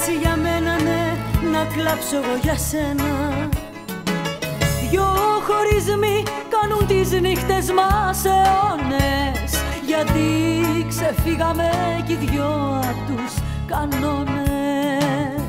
εσύ για μένα, ναι, να κλάψω εγώ για σένα. Δυο χωρισμοί κάνουν τις νύχτες μας αιώνες, γιατί ξεφύγαμε κι οι δυο απ' τους κανόνες.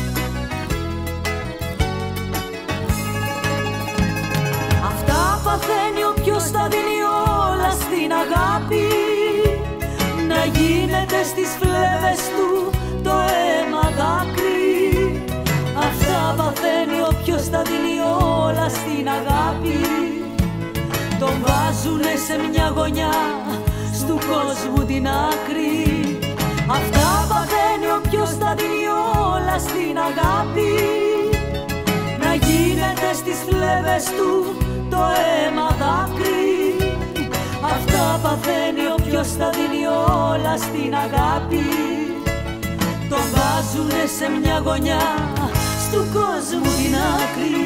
Αυτά παθαίνει όποιος τα δίνει όλα στην αγάπη, να γίνεται στις φλέβες του το αίμα δάκρυ. Αυτά παθαίνει όποιος τα δίνει όλα στην αγάπη, τον βάζουνε σε μια γωνιά στου κόσμου την άκρη. Αυτά παθαίνει όποιος τα δίνει όλα στην αγάπη, να γίνεται στις φλέβες του το αίμα δάκρυ. Αυτά παθαίνει όποιος τα δίνει όλα στην αγάπη, τον βάζουνε σε μια γωνιά στου κόσμου την άκρη.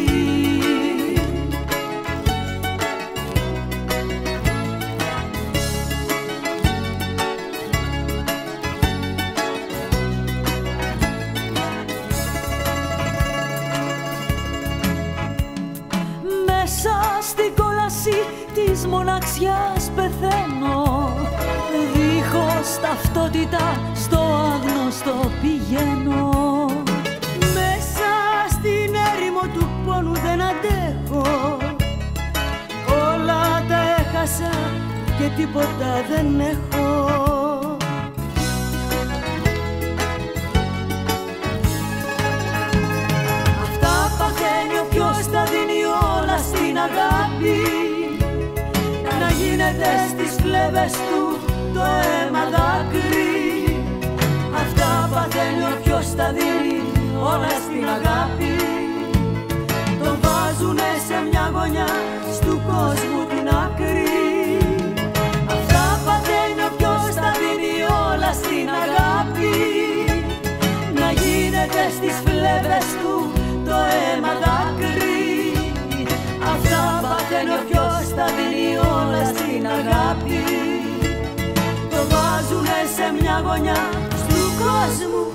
Μέσα στην κόλαση της μοναξιάς πεθαίνω, δίχως ταυτότητα στο άγνωστο πηγαίνω. Μέσα στην έρημο του πόνου δεν αντέχω, όλα τα έχασα και τίποτα δεν έχω. Αυτά παθαίνει όποιος τα δίνει όλα στην αγάπη, να γίνεται στις φλέβες του το αίμα δάκρυ. Αυτά παθαίνει όποιος τα δίνει όλα στην αγάπη, τον βάζουνε σε μια γωνιά στου κόσμου την άκρη. Αυτά παθαίνει όποιος τα δίνει όλα στην αγάπη, να γίνεται στις φλέβες του το αίμα δάκρυ. Αυτά παθαίνει όποιος τα δίνει όλα στην αγάπη, το βάζουνε σε μια γωνιά στου κόσμου